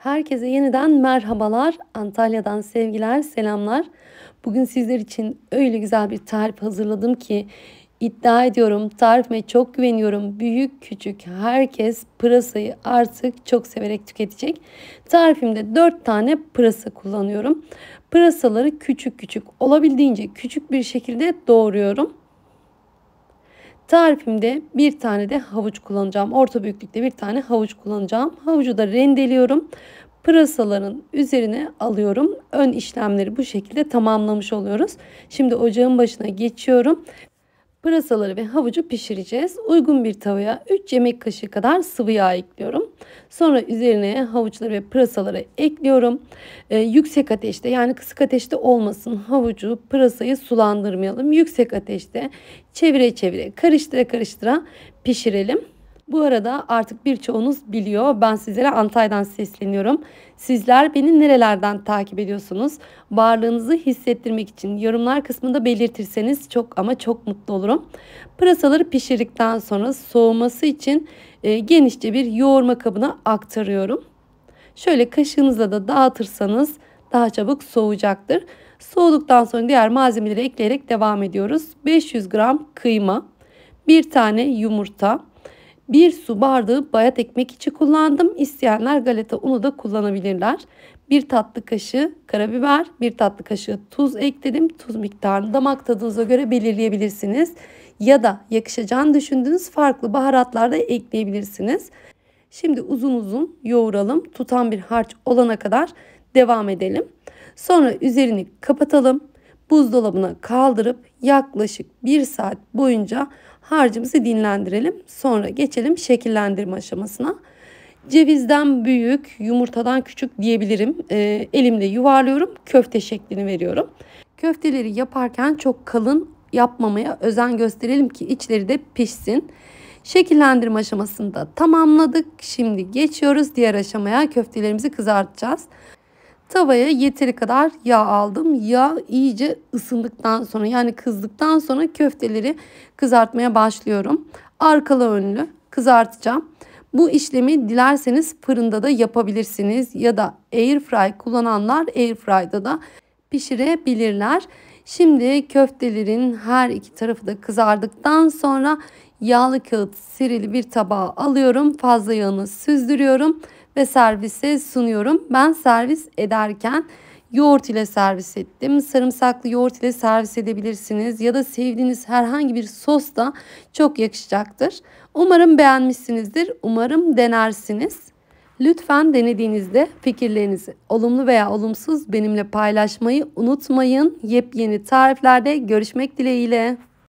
Herkese yeniden merhabalar. Antalya'dan sevgiler, selamlar. Bugün sizler için öyle güzel bir tarif hazırladım ki iddia ediyorum, tarifime çok güveniyorum. Büyük küçük herkes pırasayı artık çok severek tüketecek. Tarifimde 4 tane pırasa kullanıyorum. Pırasaları küçük küçük, olabildiğince küçük bir şekilde doğruyorum. Tarifimde bir tane de havuç kullanacağım. Orta büyüklükte bir tane havuç kullanacağım. Havucu da rendeliyorum. Pırasaların üzerine alıyorum. Ön işlemleri bu şekilde tamamlamış oluyoruz. Şimdi ocağın başına geçiyorum. Pırasaları ve havucu pişireceğiz. Uygun bir tavaya 3 yemek kaşığı kadar sıvı yağ ekliyorum. Sonra üzerine havuçları ve pırasaları ekliyorum. Yüksek ateşte, yani kısık ateşte olmasın. Havucu, pırasayı sulandırmayalım. Yüksek ateşte çevire çevire, karıştıra karıştıra pişirelim. Bu arada artık birçoğunuz biliyor. Ben sizlere Antalya'dan sesleniyorum. Sizler beni nerelerden takip ediyorsunuz? Varlığınızı hissettirmek için yorumlar kısmında belirtirseniz çok ama çok mutlu olurum. Pırasaları pişirdikten sonra soğuması için genişçe bir yoğurma kabına aktarıyorum. Şöyle kaşığınızla da dağıtırsanız daha çabuk soğuyacaktır. Soğuduktan sonra diğer malzemeleri ekleyerek devam ediyoruz. 500 gram kıyma, bir tane yumurta, 1 su bardağı bayat ekmek içi kullandım. İsteyenler galeta unu da kullanabilirler. 1 tatlı kaşığı karabiber, 1 tatlı kaşığı tuz ekledim. Tuz miktarını damak tadınıza göre belirleyebilirsiniz. Ya da yakışacağını düşündüğünüz farklı baharatlar da ekleyebilirsiniz. Şimdi uzun uzun yoğuralım. Tutan bir harç olana kadar devam edelim. Sonra üzerini kapatalım. Buzdolabına kaldırıp yaklaşık 1 saat boyunca harcımızı dinlendirelim. Sonra geçelim şekillendirme aşamasına. Cevizden büyük, yumurtadan küçük diyebilirim. Elimle yuvarlıyorum, köfte şeklini veriyorum. Köfteleri yaparken çok kalın yapmamaya özen gösterelim ki içleri de pişsin. Şekillendirme aşamasını da tamamladık. Şimdi geçiyoruz diğer aşamaya. Köftelerimizi kızartacağız. Tavaya yeteri kadar yağ aldım. Yağ iyice ısındıktan sonra, yani kızdıktan sonra köfteleri kızartmaya başlıyorum. Arkalı önlü kızartacağım. Bu işlemi dilerseniz fırında da yapabilirsiniz ya da airfry kullananlar airfry'da da pişirebilirler. Şimdi köftelerin her iki tarafı da kızardıktan sonra yağlı kağıt serili bir tabağa alıyorum. Fazla yağını süzdürüyorum ve servise sunuyorum. Ben servis ederken yoğurt ile servis ettim. Sarımsaklı yoğurt ile servis edebilirsiniz ya da sevdiğiniz herhangi bir sos da çok yakışacaktır. Umarım beğenmişsinizdir. Umarım denersiniz. Lütfen denediğinizde fikirlerinizi olumlu veya olumsuz benimle paylaşmayı unutmayın. Yepyeni tariflerde görüşmek dileğiyle.